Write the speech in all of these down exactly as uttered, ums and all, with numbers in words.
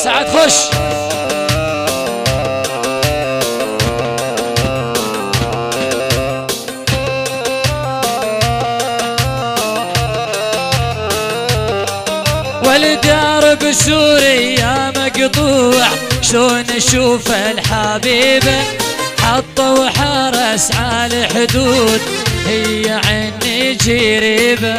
سعد خش. والدار بسوريا مقطوع شلون اشوف الحبيبه حطوا حرس على الحدود هي عني جريبه.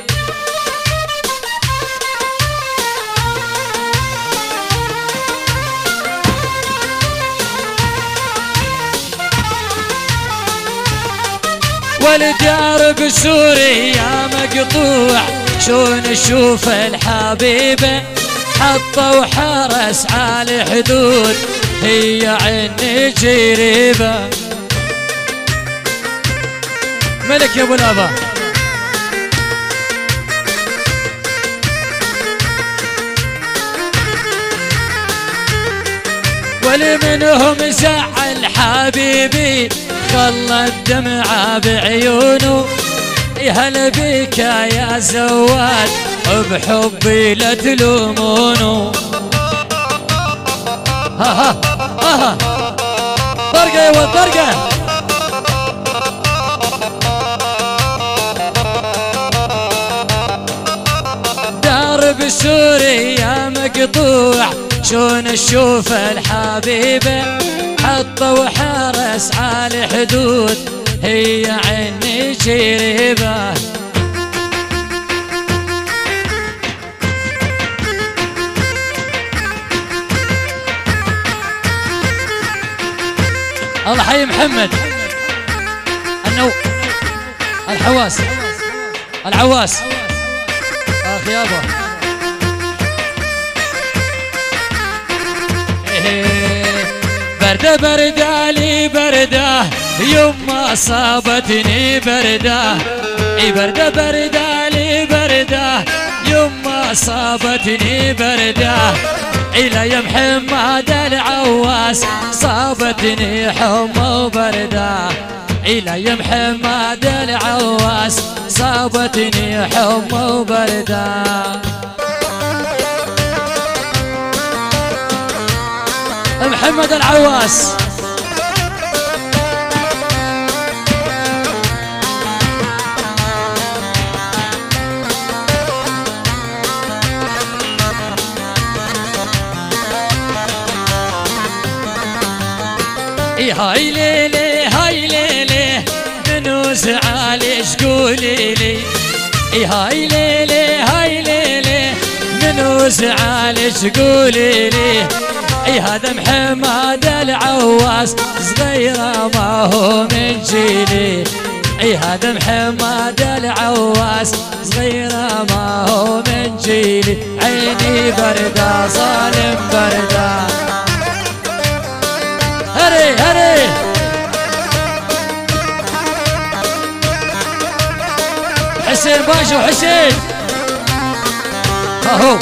والدار بسوريا مقطوع شلون اشوف الحبيبه حطوا حرس على الحدود هي عني جريبه. ملك يا ابو الابا. ولمنهم زعل حبيبي خلى الدمعة بعيونه هلا بك يا زواد بحبي لا تلومونه. ها ها ها طرقة يا ولد طرقة. دار بسوريا مقطوع شلون اشوف الحبيبه حطوا حرس على الحدود هي عني جريبه. الله حي محمد النو الحواس العواس اخ يابا. بردة بردة لي بردة يما صابتني بردة. اي بردة بردة لي بردة يما صابتني بردة. إلى يا محمد العواس صابتني حمى وبردة. إلى يا محمد العواس صابتني حمى وبردة. محمد العواس هاي ليلي هاي ليلي منو زعل ايش قولي لي. هاي ليلي هاي ليلي منو زعل ايش قولي لي. اي هذا محمد العواس صغيره ما هو من جيلي. اي هذا محمد العواس صغيره ما هو من جيلي. عيني برده ظالم برده. هري هري حسين باشا وحسين اهو.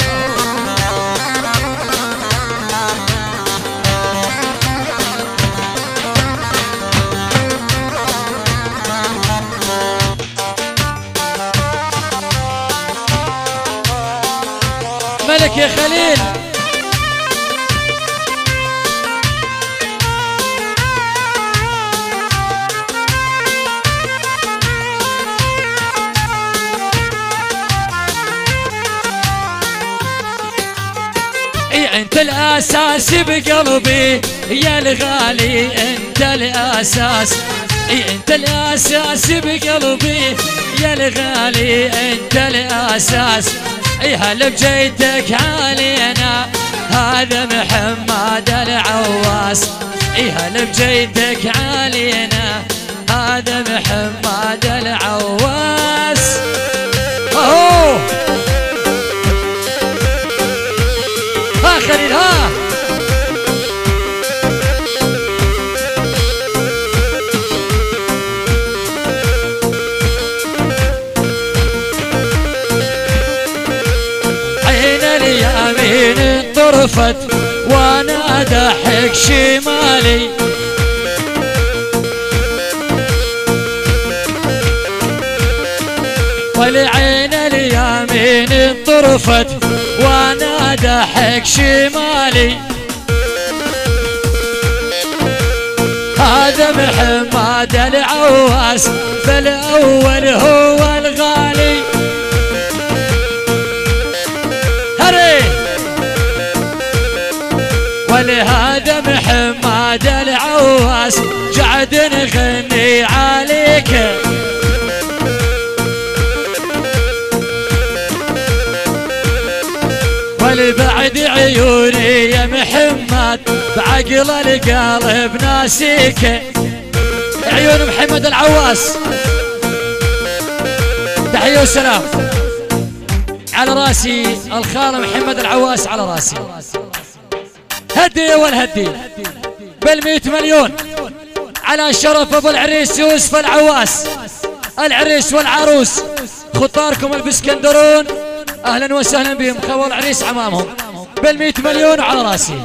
ملك يا خليل. انت الاساس بقلبي يا الغالي انت الاساس. اي انت الاساس بقلبي يا الغالي انت الاساس. اي هلا بجيتك علينا هذا محمد العواس. اي هلا بجيتك علينا هذا محمد العواس. اهو ها خليل ها. عين اليمين انطرفت وانا ضحك شمالي. والعين اليمين انطرفت وانا دحك شمالي. هذا محمد العواس بالاول هو الغالي. هري ولهذا محمد العواس قعد نغني عليك. ولبعد عيوني يا محمد بعقل القلب ناسيك. عيون محمد العواس تحية وسلام على راسي. الخال محمد العواس على راسي. هدي والهدي بالمئة مليون على شرف ابو العريس يوسف العواس. العريس والعروس خطاركم البسكندرون اهلا وسهلا بهم. خول العريس عمامهم بالمئة مليون على راسي.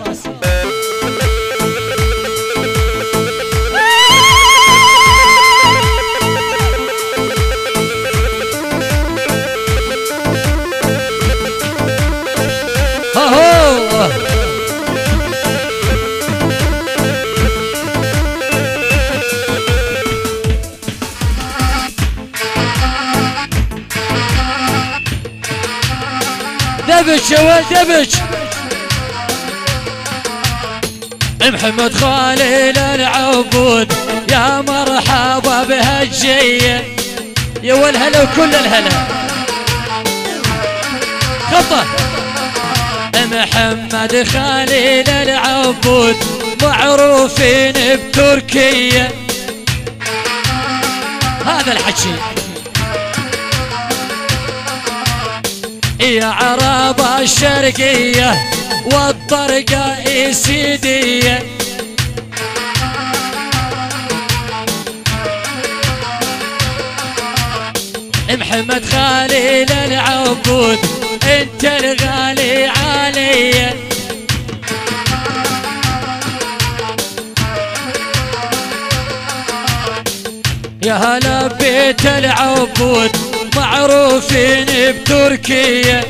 هو دبش يا ولد دبش. محمد خالد العبود يا مرحبا بهالجية يا والهلا وكل الهلا. خطة محمد خالد العبود معروفين بتركيا. هذا الحكي يا عرب الشرقية والطرقة إيسيدية. محمد خالد العبود انت الغالي علي. يا هلا بيت العبود معروفين بتركيا.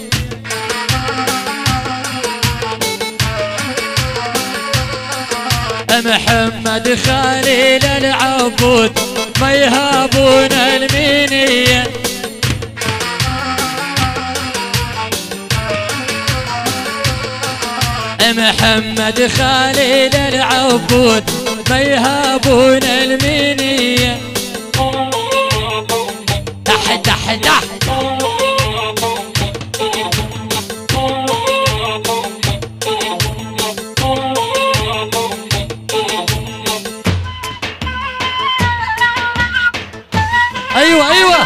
محمد خالد العبود ما يهابون المنية. محمد خالد العبود ما يهابون المنية. دح دح دح ايوه ايوه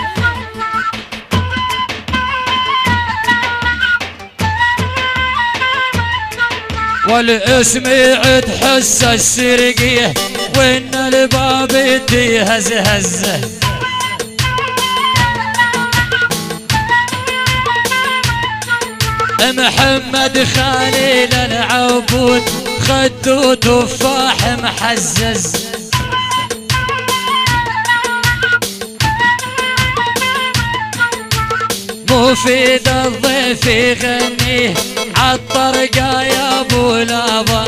والاسم تحس السرقيه وان الباب يهز هزه. محمد خالد العبود خدو تفاح محزز. مفيد الضيف يغنيه عالطرقة يا ابو لابا.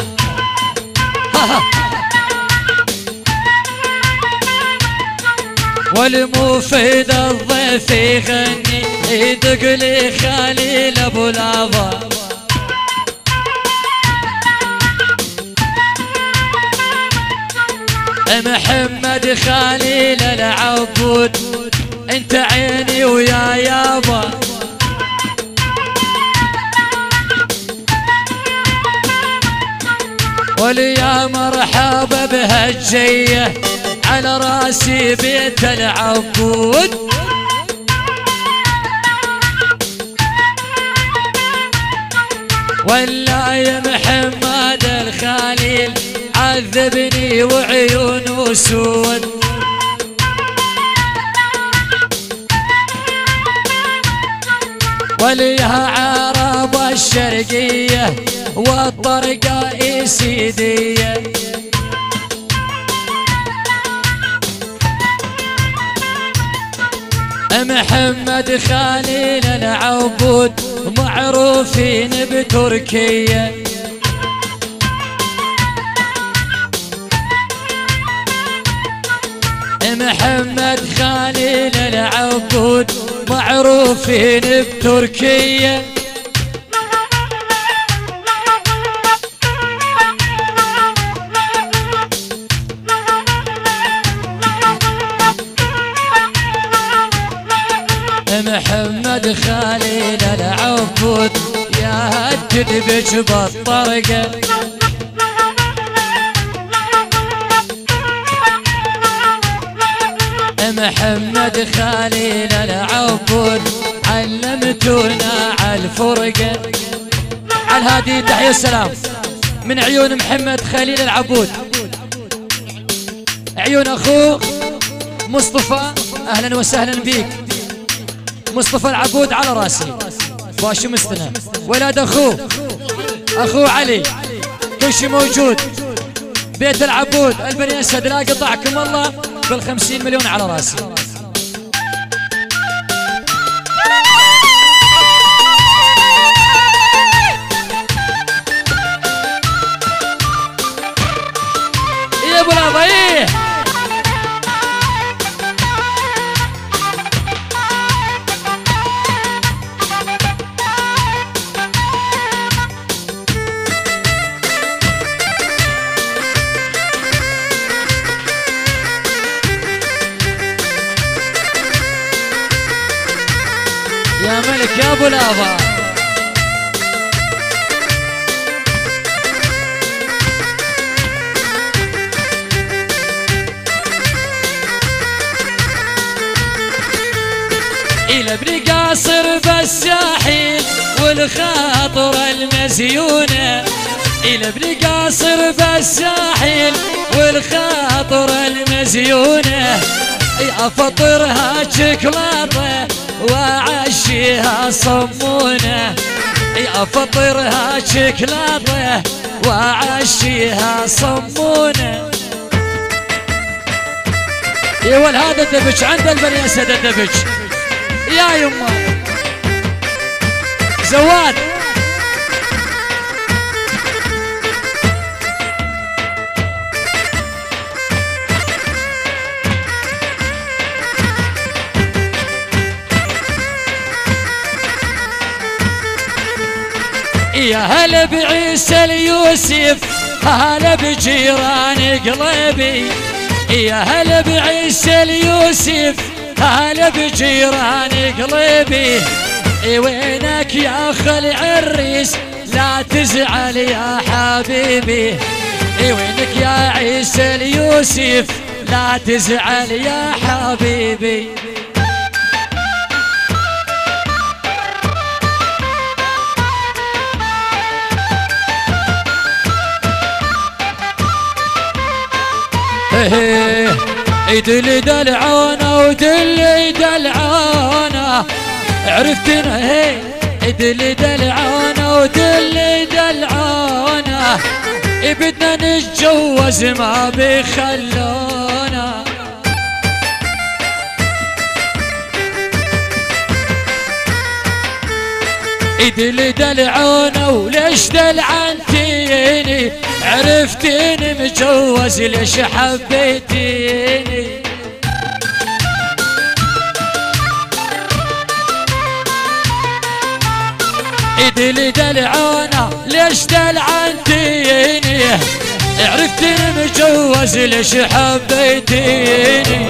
والمفيد الضيف يغني يدق لي خليل ابو لابا. محمد خليل العبود انت عيني ويا يابا. وليا مرحبا بهالجية على راسي بيت العبود. ولا يا محمد الخليل عذبني وعيونه سود. وليها عرب الشرقية والطرقة إيسيدية. محمد خليل العبود معروفين بتركيا. محمد خليل العبود معروفين بتركيا. محمد خليل العبود يا هالتدبج بالطرقة. محمد خليل العبود علمتونا عالفرقة. عالهادي تحية السلام من عيون محمد خليل العبود، عيون أخوه مصطفى. أهلا وسهلا بيك مصطفى العبود على راسي. باشا مستنى ولاد أخوه أخوه علي كل شي موجود. بيت العبود البني أسد لا قطعكم الله بالخمسين مليون على راسي. يا ابو العضيه يا ملك يا ابو الابا. الى ابن قاصر بالساحل والخاطر المزيونه. الى ابن قاصر بالساحل والخاطر المزيونه. يا فطرها شوكولاته وعشيها صمونه. يا فطرها شوكولاته وعشيها صمونه. يا ول هذا الدبج عند البني اسد الدبج يا يما زواد. يا هلا بعيسى اليوسف هلا بجيران قلبي. يا هلا بعيسى اليوسف هلا بجيران قلبي. وينك يا خل عريس لا تزعل يا حبيبي. وينك يا عيسى اليوسف لا تزعل يا حبيبي. يدلي دلعانه ودلي دلعانه عرفتنا. هي يدلي دلعانه ودلي دلعانه بدنا نتجوز ما بيخلونا. يدلي دلعانه وليش دلعنتيني. عرفتيني مجوز ليش حبيتيني. ايدي دلعانه ليش دلعنتيني. عرفتيني مجوز ليش حبيتيني.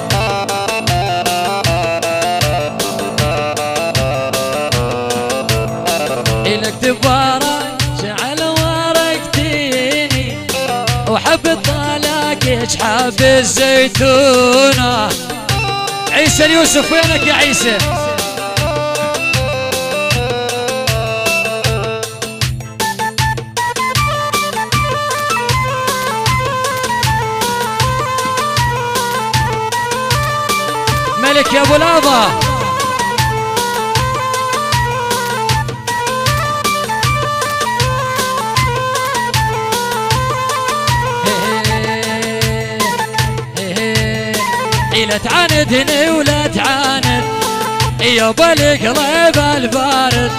إلك دبارة جعل ورقتيني وحب طلاقك حب الزيتونة. عيسى اليوسف وينك يا عيسى؟ ملك يا ابو لابا. لا تعاندني ولا تعاند يابا القلب البارد.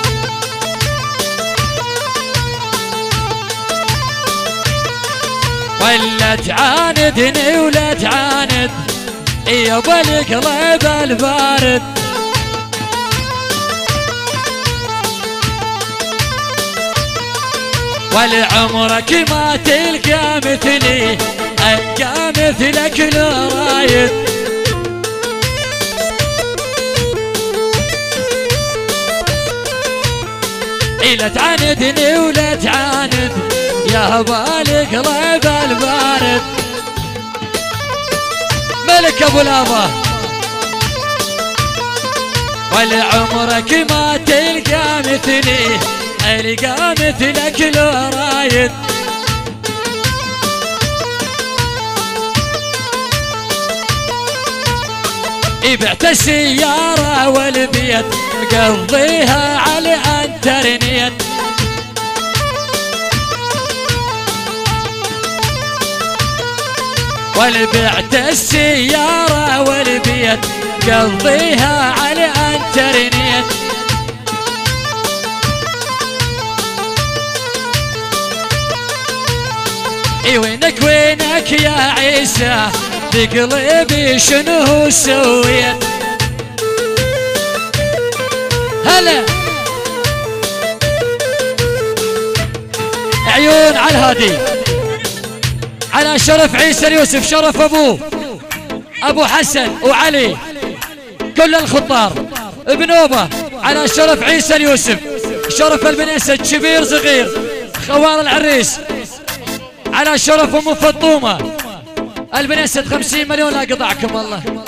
ولا تعاندني ولا تعاند يابا القلب البارد. ولعمرك ما تلقى مثلي ألقى مثلك لو رايد. لا تعاندني ولا تعاند يا بالك القلب البارد. ملك ابو لابا ولعمرك ما تلقى مثلي القى مثلك لو رايد. بعت السيارة والبيت مقضيها على انترنت. والبعت السيارة والبيت قضيها على انترنت. اي وينك وينك يا عيسى بقلبي شنو سويت. هلا عيون على الهادي على شرف عيسى اليوسف شرف ابوه ابو حسن وعلي كل الخطار بنوبه على شرف عيسى اليوسف شرف البن اسد كبير صغير خوار العريس على شرف ام فطومه البن اسد خمسين مليون لا قطعكم والله.